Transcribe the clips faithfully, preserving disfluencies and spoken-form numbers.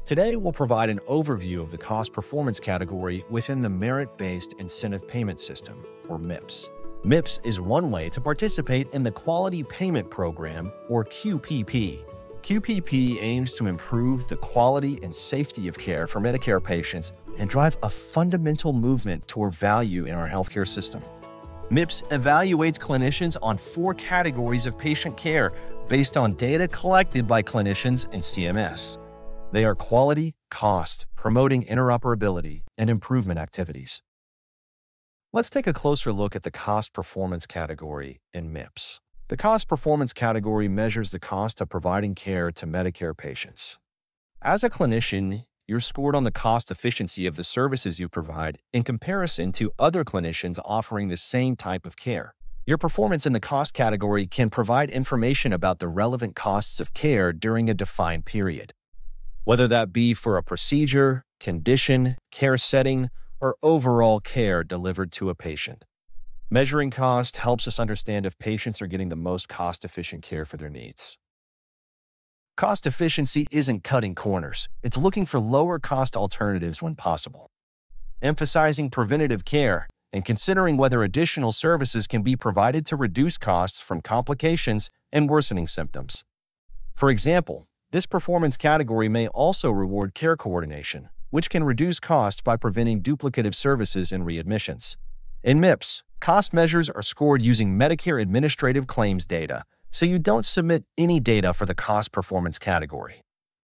Today, we'll provide an overview of the cost performance category within the Merit-Based Incentive Payment System, or MIPS. MIPS is one way to participate in the Quality Payment Program, or Q P P. Q P P aims to improve the quality and safety of care for Medicare patients and drive a fundamental movement toward value in our healthcare system. MIPS evaluates clinicians on four categories of patient care based on data collected by clinicians and C M S. They are quality, cost, promoting interoperability, and improvement activities. Let's take a closer look at the cost performance category in MIPS. The cost performance category measures the cost of providing care to Medicare patients. As a clinician, you're scored on the cost efficiency of the services you provide in comparison to other clinicians offering the same type of care. Your performance in the cost category can provide information about the relevant costs of care during a defined period, whether that be for a procedure, condition, care setting, or overall care delivered to a patient. Measuring cost helps us understand if patients are getting the most cost-efficient care for their needs. Cost efficiency isn't cutting corners. It's looking for lower-cost alternatives when possible, emphasizing preventative care, and considering whether additional services can be provided to reduce costs from complications and worsening symptoms. For example, this performance category may also reward care coordination, which can reduce costs by preventing duplicative services and readmissions. In MIPS, cost measures are scored using Medicare administrative claims data, so you don't submit any data for the cost performance category.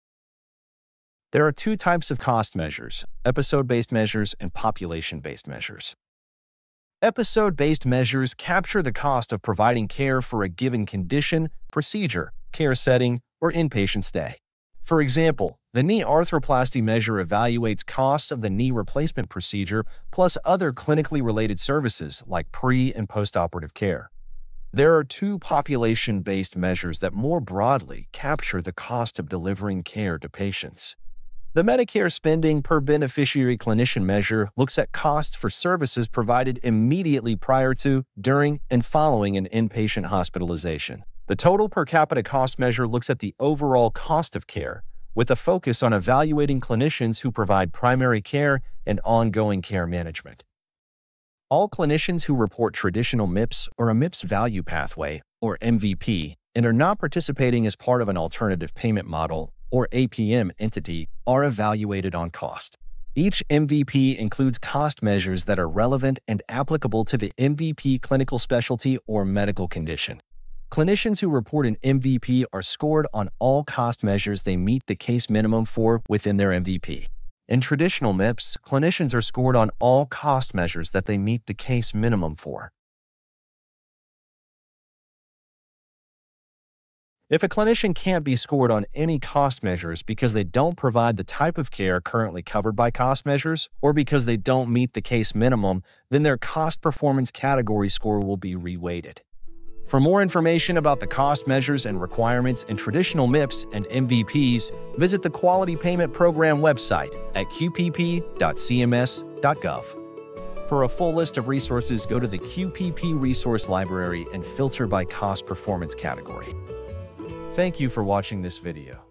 There are two types of cost measures: episode-based measures and population-based measures. Episode-based measures capture the cost of providing care for a given condition, procedure, care setting, or inpatient stay. For example, the knee arthroplasty measure evaluates costs of the knee replacement procedure plus other clinically related services like pre- and postoperative care. There are two population-based measures that more broadly capture the cost of delivering care to patients. The Medicare Spending Per Beneficiary Clinician measure looks at costs for services provided immediately prior to, during, and following an inpatient hospitalization. The Total Per Capita Cost measure looks at the overall cost of care, with a focus on evaluating clinicians who provide primary care and ongoing care management. All clinicians who report traditional MIPS or a MIPS Value Pathway, or M V P, and are not participating as part of an alternative payment model, or A P M entity, are evaluated on cost. Each M V P includes cost measures that are relevant and applicable to the M V P clinical specialty or medical condition. Clinicians who report an M V P are scored on all cost measures they meet the case minimum for within their M V P. In traditional MIPS, clinicians are scored on all cost measures that they meet the case minimum for. If a clinician can't be scored on any cost measures because they don't provide the type of care currently covered by cost measures, or because they don't meet the case minimum, then their cost performance category score will be reweighted. For more information about the cost measures and requirements in traditional MIPS and M V Ps, visit the Quality Payment Program website at q p p dot c m s dot gov. For a full list of resources, go to the Q P P Resource Library and filter by cost performance category. Thank you for watching this video.